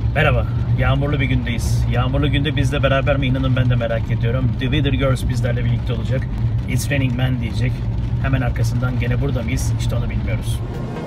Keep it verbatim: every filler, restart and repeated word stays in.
Merhaba, yağmurlu bir gündeyiz. Yağmurlu günde bizle beraber mi inanın ben de merak ediyorum. The Wither Girls bizlerle birlikte olacak. It's Raining Man diyecek. Hemen arkasından gene burada mıyız? İşte onu bilmiyoruz.